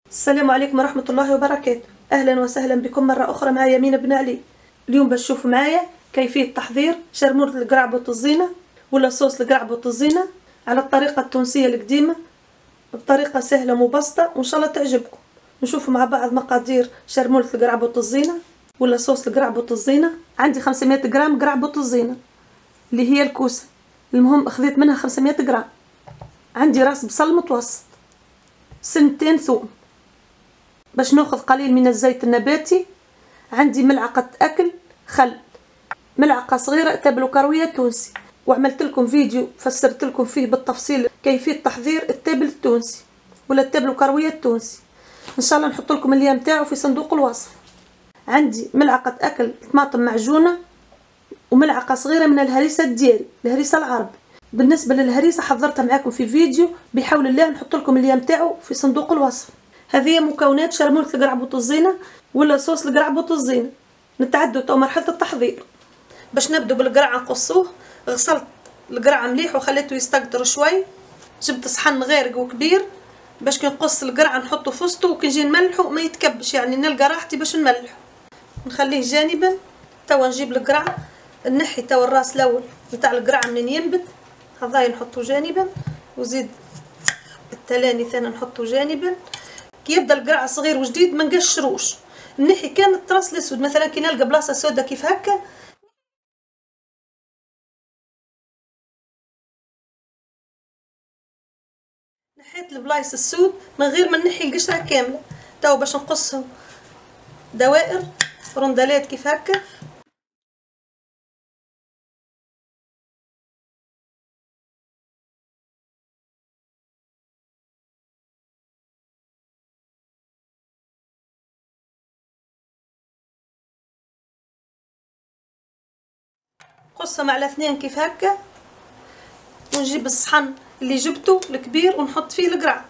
السلام عليكم ورحمة الله وبركاته. أهلا وسهلا بكم مرة أخرى مع يمين بن علي. اليوم باش تشوفوا معايا كيفية تحضير شرمورة القرع بوطزينة ولا صوص القرع بوطزينة على الطريقة التونسية القديمة بطريقة سهلة ومبسطة وإن شاء الله تعجبكم. نشوفوا مع بعض مقادير شرمورة القرع بوطزينة ولا صوص القرع بوطزينة. عندي 500 غرام قرع بوطزينة اللي هي الكوسة، المهم أخذت منها 500 غرام. عندي راس بصل متوسط، سنتين ثوم، باش ناخذ قليل من الزيت النباتي. عندي ملعقة أكل خل، ملعقة صغيرة تابل كروية تونسي، وعملت لكم فيديو فسرت لكم فيه بالتفصيل كيفية تحضير التابل التونسي ولا التابل كروية التونسي. ان شاء الله نحط لكم اللين تاعو في صندوق الوصف. عندي ملعقة أكل طماطم معجونة وملعقة صغيرة من الهريسة الدياري، الهريسة العربي. بالنسبة للهريسة حضرتها معاكم في فيديو، بحول الله نحط لكم اللين تاعو في صندوق الوصف. هذه مكونات شرمورة القرع بوطزينة ولا صوص القرع بوطزينة. نتعدوا تو مرحلة التحضير. باش نبدو بالقرع نقصوه. غسلت القرع مليح وخليته يستقطر شوي. جبت صحن غارق وكبير باش كي نقص القرع نحطه في وسطه وكي نجي نملحه ما يتكبش، يعني نلقى راحتي باش نملحه. نخليه جانبا. توا نجيب القرع نحي توا الراس الاول نتاع القرع منين ينبت، هذايا نحطه جانبا، وزيد التلاني ثاني نحطه جانبا. كي يبدا القرع صغير وجديد ما نقشروش، نحي كان الطراس الاسود. مثلا كي نلقى بلاصه سودة كيف هكا نحيت البلايص السود من غير ما نحي القشره كامله. توا باش نقصهم دوائر رندلات كيف هكا. نقصهم على اثنين كيف هكا، ونجيب الصحن اللي جبته الكبير ونحط فيه القرع.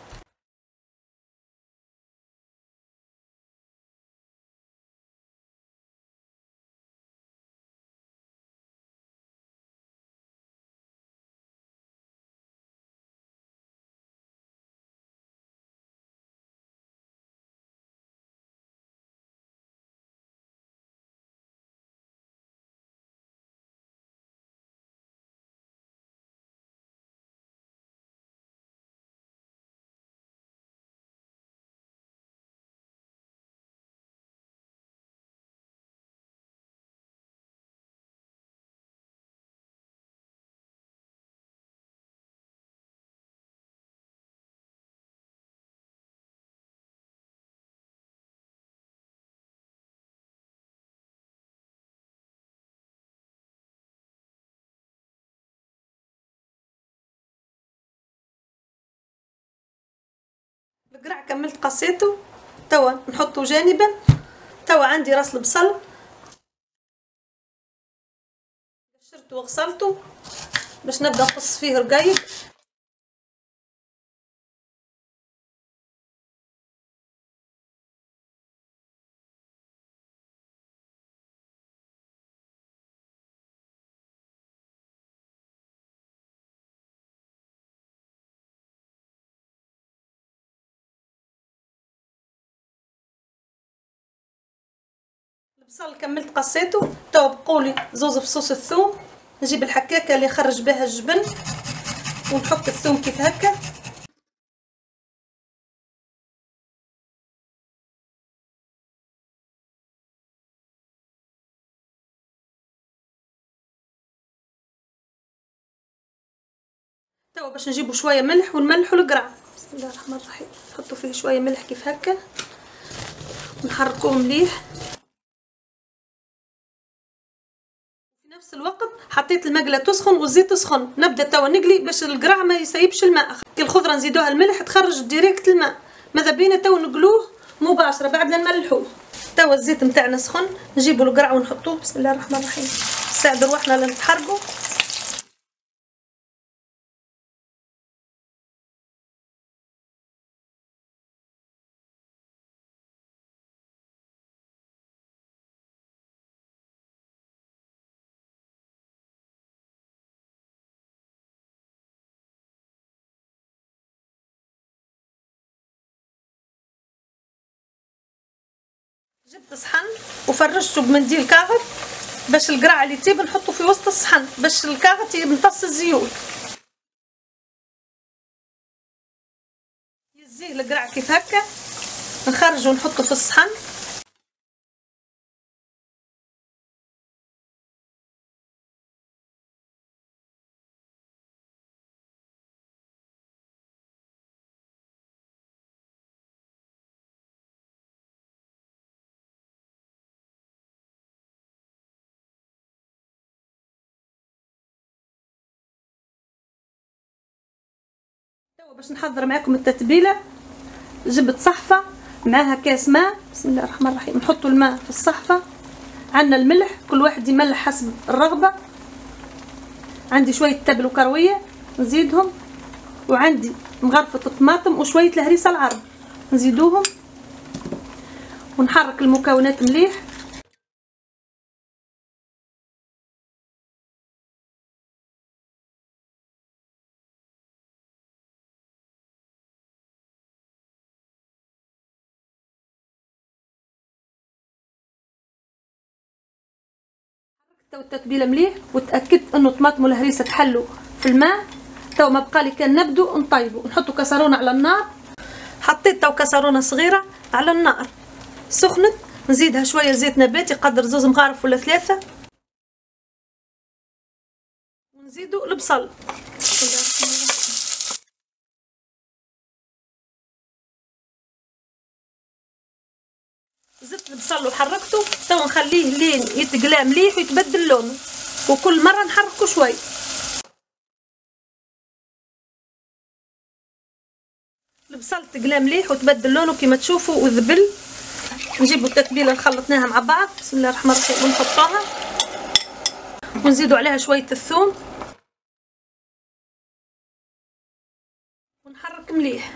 القرع كملت قصيته، توا نحطه جانبا. توا عندي راس البصل قشرته وغسلته باش نبدا نقص فيه رقيق. البصل كملت قصيته، توا بقولي زوز فصوص الثوم. نجيب الحكاكه اللي نخرج بها الجبن ونحط الثوم كيف هكا. توا باش نجيبو شويه ملح ونملحو القرع. بسم الله الرحمن الرحيم. نحطو فيه شويه ملح كيف هكا ونحركوه مليح. في نفس الوقت حطيت المقله تسخن والزيت سخن. نبدا توا نقلي باش القرع ما يسيبش الماء. كي الخضره نزيدوها الملح تخرج ديريكت الماء، ماذا بينا توا نقلوه مباشره بعد ما نملحوه. توا الزيت نتاعنا سخن، نجيبو القرع ونحطوه. بسم الله الرحمن الرحيم. نساعدو روحنا لنتحرقو. جبت صحن وفرشته بمنديل كاغط باش القرع اللي يطيب نحطه في وسط الصحن باش الكاغط يمتص الزيوت. يزيه القرع كيف هكا، نخرجه ونحطه في الصحن. باش نحضر معاكم التتبيله، جبت صحفه معاها كاس ماء. بسم الله الرحمن الرحيم. نحطوا الماء في الصحفه، عندنا الملح كل واحد يملح حسب الرغبه. عندي شويه تبل وكرويه نزيدهم، وعندي مغرفه الطماطم وشويه الهريسه العرب نزيدوهم، ونحرك المكونات مليح. التتبيله مليح وتاكدت انه الطماطم والهريسه تحلوا في الماء. تو ما بقالي كان نبدو نطيبوا. نحطوا كسرونه على النار. حطيت تو كسرونه صغيره على النار سخنت، نزيدها شويه زيت نباتي قدر 2 مغارف ولا 3، ونزيدوا البصل. زدت البصل وحركته. تو نخليه لين يتقلى مليح ويتبدل لونه، وكل مره نحركه شوي. البصل تقلى مليح وتبدل لونه كما تشوفوا وذبل. نجيبوا التتبيله اللي خلطناها مع بعض. بسم الله الرحمن الرحيم. ونحطوها ونزيدوا عليها شويه الثوم ونحرك مليح.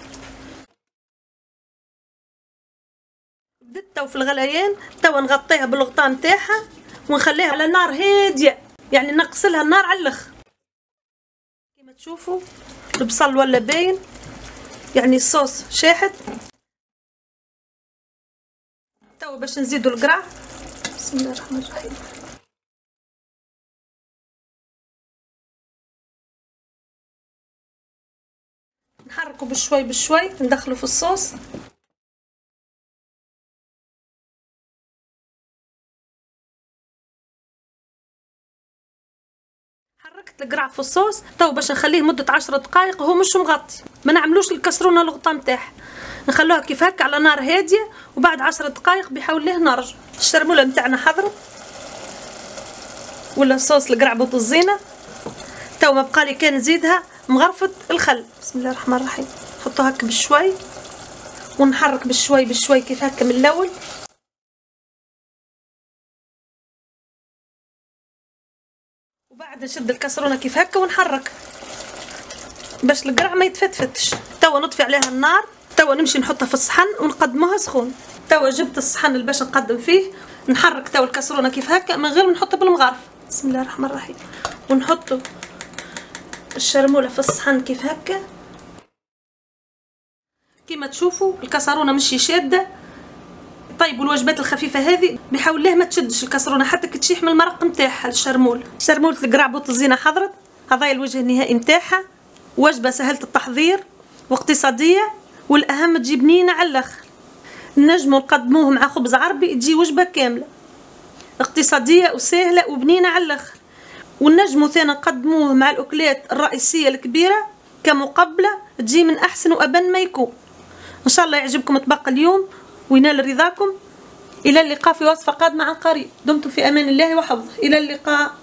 بدت تو في الغليان. تو نغطيها بالغطاء نتاعها ونخليها على نار هاديه، يعني نقصلها النار على الاخر. كما تشوفوا البصل ولا باين، يعني الصوص شاحت. تو باش نزيدوا القرع. بسم الله الرحمن الرحيم. نحركه بشوي بشوي، ندخله في الصوص. حركت القرع في الصوص. تو باش نخليه مده 10 دقائق وهو مش مغطي. ما نعملوش الكسرونه الغطاء نتاعها، نخلوها كيف هكا على نار هاديه، وبعد 10 دقائق بحول ليه نرجع. الشرموله نتاعنا حضرت ولا صوص القرع بوطزينه. تو ما بقالي كان نزيدها مغرفه الخل. بسم الله الرحمن الرحيم. نحطوها هكا بشوي ونحرك بشوي بشوي كيف هكا من الاول. وبعد نشد الكسرونه كيف هكا ونحرك باش القرع ما يتفتفتش. توا نطفي عليها النار. توا نمشي نحطها في الصحن ونقدموها سخون. توا جبت الصحن اللي باش نقدم فيه. نحرك توا الكسرونه كيف هكا من غير ما نحطها بالمغرف. بسم الله الرحمن الرحيم. ونحطوا الشرموله في الصحن كيف هكا. كيما تشوفوا الكسرونه مشي شاده. طيبوا الوجبات الخفيفه هذه بحاول ليه ما تشدش الكسرونه حتى كتشيح من المرق نتاعها. الشرموله القرع بوطزينه حضرت. هذا الوجه النهائي نتاعها. وجبه سهله التحضير واقتصاديه، والاهم تجي بنينه على الاخر. نجموا نقدموه مع خبز عربي تجي وجبه كامله اقتصاديه وسهله وبنينه على الاخر. ونجموا ثاني نقدموه مع الاكلات الرئيسيه الكبيره كمقبله تجي من احسن وابن ما يكون. ان شاء الله يعجبكم طبق اليوم وينال رضاكم. الى اللقاء في وصفه قادمه عن قريب. دمتم في امان الله وحفظه. الى اللقاء.